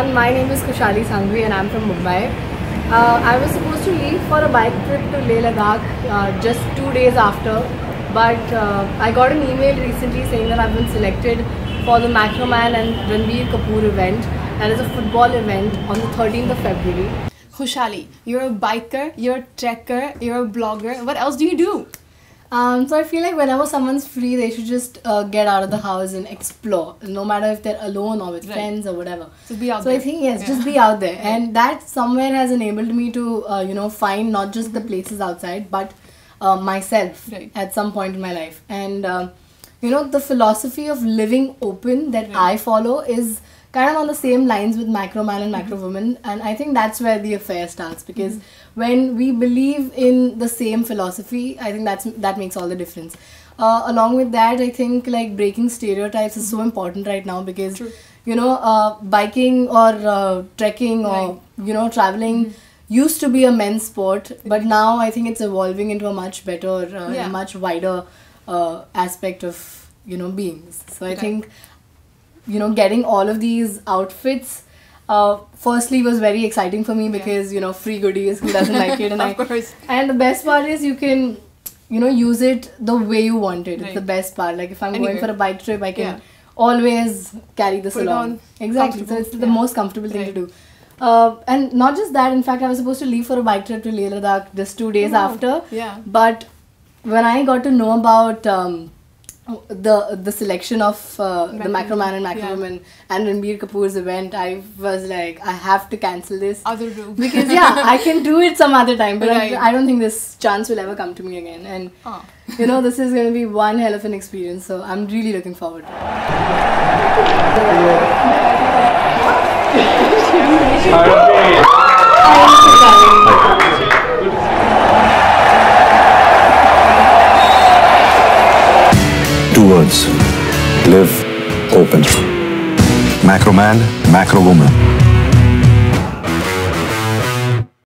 everyone, my name is Khushali Sanghvi and I'm from Mumbai. I was supposed to leave for a bike trip to Leh Ladakh just 2 days after, but I got an email recently saying that I've been selected for the Macroman and Ranbir Kapoor event. That is a football event on the 13th of February. Khushali, you're a biker, you're a trekker, you're a blogger. What else do you do? So I feel like whenever someone's free, they should just get out of the house and explore, no matter if they're alone or with friends or whatever. So be out there. So I think just be out there, and that somewhere has enabled me to find not just the places outside, but myself at some point in my life. And the philosophy of living open that I follow is kind of on the same lines with Macroman and Macrowoman, and I think that's where the affair starts, because when we believe in the same philosophy, I think that makes all the difference. Along with that, I think like breaking stereotypes is so important right now, because biking or trekking or traveling used to be a men's sport, but now I think it's evolving into a much better, a much wider aspect of beings. So I think getting all of these outfits firstly was very exciting for me, because free goodies, who doesn't like it? And of course. And the best part is you can use it the way you want it. It's the best part. Like if I'm going for a bike trip, I can always carry this along. Exactly. So it's the most comfortable thing to do. And not just that, in fact, I was supposed to leave for a bike trip to Leh Ladakh just 2 days after. Yeah. But when I got to know about the selection of the Macroman and Macrowoman and Ranbir Kapoor's event, I was like, I have to cancel this. Other room. Because I can do it some other time, but I don't think this chance will ever come to me again. And this is going to be one hell of an experience, so I'm really looking forward to it. Two words: live open. Macroman, Macrowoman.